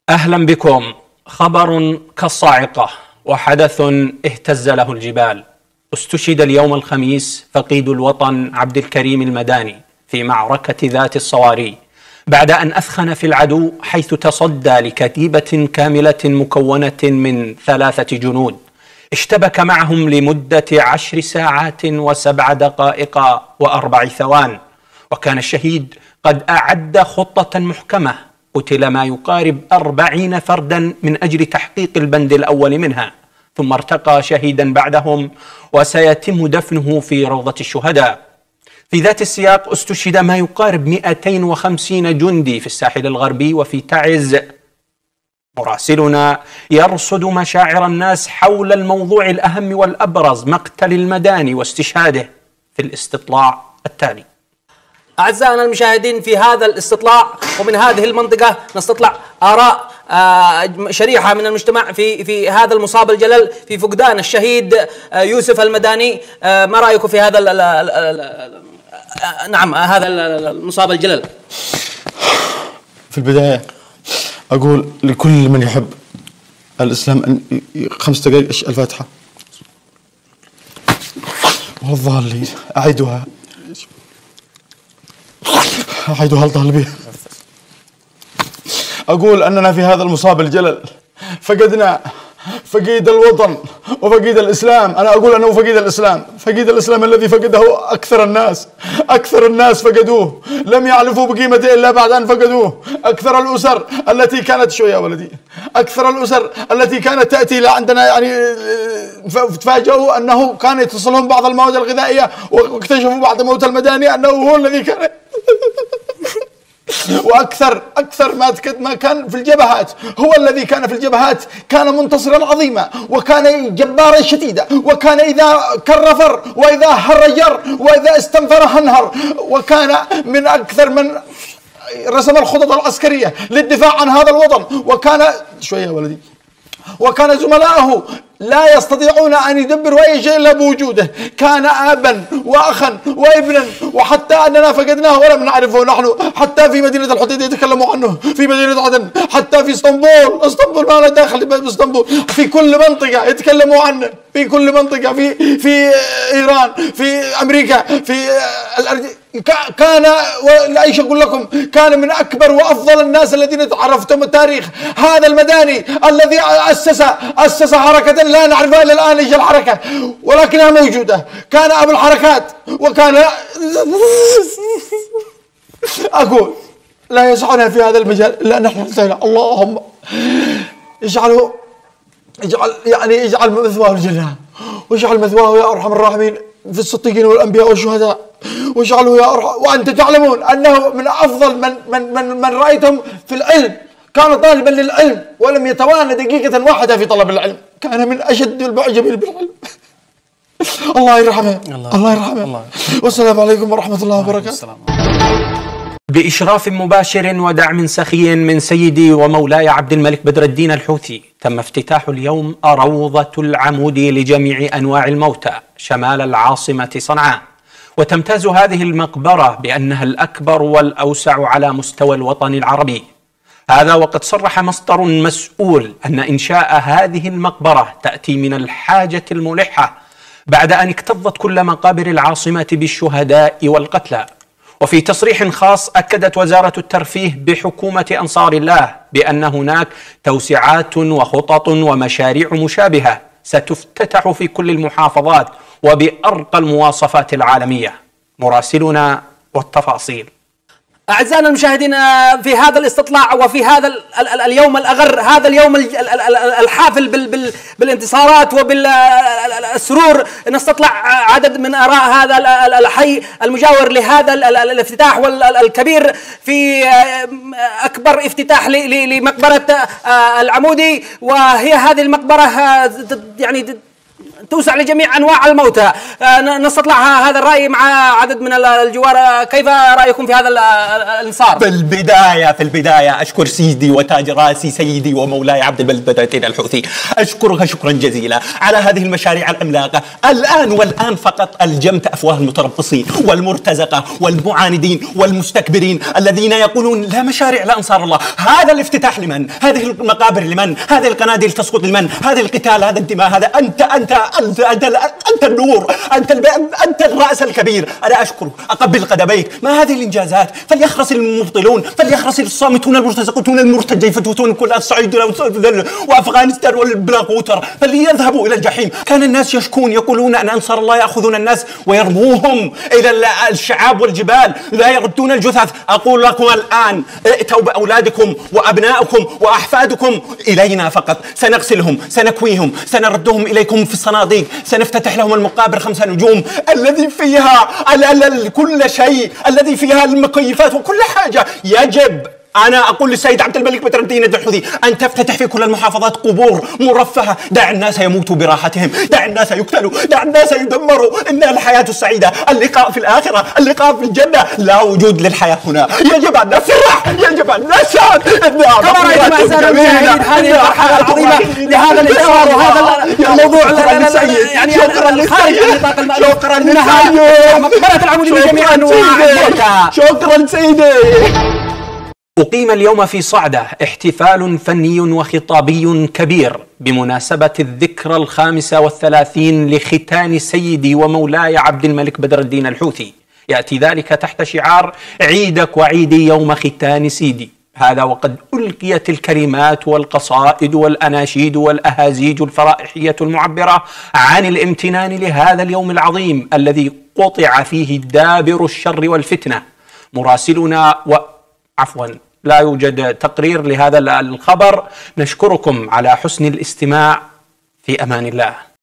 أهلا بكم. خبر كالصاعقة وحدث اهتز له الجبال. استشهد اليوم الخميس فقيد الوطن عبد الكريم المداني في معركة ذات الصواري بعد أن أثخن في العدو، حيث تصدى لكتيبة كاملة مكونة من 3 جنود اشتبك معهم لمدة 10 ساعات و7 دقائق و4 ثوان. وكان الشهيد قد أعد خطة محكمة قتل ما يقارب 40 فردا من أجل تحقيق البند الأول منها، ثم ارتقى شهيدا بعدهم وسيتم دفنه في روضة الشهداء. في ذات السياق استشهد ما يقارب 250 جندي في الساحل الغربي وفي تعز. مراسلنا يرصد مشاعر الناس حول الموضوع الأهم والأبرز، مقتل المداني واستشهاده، في الاستطلاع التالي. أعزائنا المشاهدين، في هذا الاستطلاع ومن هذه المنطقة نستطلع آراء شريحة من المجتمع في هذا المصاب الجلل، في فقدان الشهيد يوسف المداني. ما رأيكم في هذا هذا المصاب الجلل؟ في البداية أقول لكل من يحب الإسلام أن 5 دقائق الفاتحة والضالين أعيدها الطالبين. أقول أننا في هذا المصاب الجلل فقدنا فقيد الوطن وفقيد الإسلام. أنا أقول أنه فقيد الإسلام الذي فقده أكثر الناس فقدوه، لم يعرفوا بقيمته إلا بعد أن فقدوه. أكثر الأسر التي كانت تأتي لعندنا، يعني تفاجئوا أنه كان يتصلهم بعض المواد الغذائية، واكتشفوا بعد موت المداني أنه هو الذي كان وأكثر ما كان في الجبهات، هو الذي كان في الجبهات كان منتصرا عظيما، وكان جبارا شديدا، وكان إذا كرفر وإذا هرجر وإذا استنفر هنهر، وكان من أكثر من رسم الخطط العسكرية للدفاع عن هذا الوطن. وكان زملائه لا يستطيعون أن يدبروا أي شيء إلا بوجوده. كان أبا وأخا وابنا، وحتى أننا فقدناه ولم نعرفه نحن. حتى في مدينة الحديدة يتكلموا عنه، في مدينة عدن، حتى في اسطنبول ما له داخل باسطنبول، في كل منطقة يتكلموا عنه، في كل منطقة، في إيران، في أمريكا، في كان، ولايش أقول لكم، كان من أكبر وأفضل الناس الذين عرفتم التاريخ. هذا المداني الذي أسس حركة لا نعرفها إلى الآن إيش الحركة، ولكنها موجودة. كان أبو الحركات، وكان أقول لا يسعنا في هذا المجال إلا نحن نحتاج. اللهم اجعل مثواه الجنة، واجعل مثواه يا أرحم الراحمين في الصديقين والأنبياء والشهداء، واجعله يا أرحم. وأنتم تعلمون أنه من أفضل من رأيتم في العلم. كان طالبا للعلم ولم يتوانى دقيقة واحدة في طلب العلم، كان من أشد المعجبين بالعلم. الله يرحمه. والسلام عليكم ورحمة الله وبركاته. بإشراف مباشر ودعم سخي من سيدي ومولاي عبد الملك بدر الدين الحوثي، تم افتتاح اليوم روضة العمود لجميع أنواع الموتى شمال العاصمة صنعاء. وتمتاز هذه المقبرة بأنها الأكبر والأوسع على مستوى الوطن العربي. هذا وقد صرح مصدر مسؤول أن إنشاء هذه المقبرة تأتي من الحاجة الملحة بعد أن اكتظت كل مقابر العاصمة بالشهداء والقتلى. وفي تصريح خاص أكدت وزارة الترفيه بحكومة أنصار الله بأن هناك توسعات وخطط ومشاريع مشابهة ستفتتح في كل المحافظات وبأرقى المواصفات العالمية. مراسلنا والتفاصيل. أعزائنا المشاهدين، في هذا الاستطلاع وفي هذا اليوم الأغر، هذا اليوم الحافل بالانتصارات وبالسرور، نستطلع عدد من آراء هذا الحي المجاور لهذا الافتتاح والكبير، في أكبر افتتاح لمقبرة العمودي. وهي هذه المقبرة يعني توسع لجميع أنواع الموتى. نستطلع هذا الرأي مع عدد من الجوار. كيف رأيكم في هذا الانصار؟ في البداية أشكر سيدي وتاج راسي سيدي ومولاي عبد الملك بدر الدين الحوثي، أشكرك شكرا جزيلا على هذه المشاريع العملاقة. الآن فقط ألجمت أفواه المتربصين والمرتزقة والمعاندين والمستكبرين الذين يقولون لا مشاريع لأنصار الله. هذا الافتتاح لمن؟ هذه المقابر لمن؟ هذه القناديل تسقط لمن؟ هذا القتال، هذا الدماء، هذا أنت النور، أنت الرأس الكبير. أنا أشكرك أقبل قدميك. ما هذه الإنجازات؟ فليخرس المبطلون، فليخرس الصامتون المرتزقون المرتجفتون كل الصعيد وأفغانستان والبلاغوتر، فليذهبوا إلى الجحيم. كان الناس يشكون يقولون أن أنصار الله يأخذون الناس ويرموهم إلى الشعاب والجبال، لا يردون الجثث. أقول لكم الآن ائتوا بأولادكم وأبنائكم وأحفادكم إلينا فقط، سنغسلهم، سنكويهم، سنردهم إليكم في الصناديق، سنفتتح لهم المقابر 5 نجوم الذي فيها كل شيء، الذي فيها المكيفات وكل حاجة. يجب أنا أقول للسيد عبد الملك بدر الدين الحوثي أن تفتتح في كل المحافظات قبور مرفهة. دع الناس يموتوا براحتهم، دع الناس يقتلوا، دع الناس يدمروا. إن الحياة السعيدة، اللقاء في الآخرة، اللقاء في الجنة، لا وجود للحياة هنا. يجب أن نفرح، يجب أن نسعد. كما رأيتم أعزائنا المشاهدين هذه الفرحة العظيمة لهذا الإنصار وهذا الموضوع يعني خارج نطاق المألوف. شكرا مقبرة العمود لجميع أنواع. شكرا سيدي. أقيم اليوم في صعدة احتفال فني وخطابي كبير بمناسبة الذكرى 35 لختان سيدي ومولاي عبد الملك بدر الدين الحوثي. يأتي ذلك تحت شعار عيدك وعيدي يوم ختان سيدي. هذا وقد ألقيت الكلمات والقصائد والأناشيد والأهازيج الفرائحية المعبرة عن الامتنان لهذا اليوم العظيم الذي قطع فيه دابر الشر والفتنة. مراسلنا لا يوجد تقرير لهذا الخبر. نشكركم على حسن الاستماع. في أمان الله.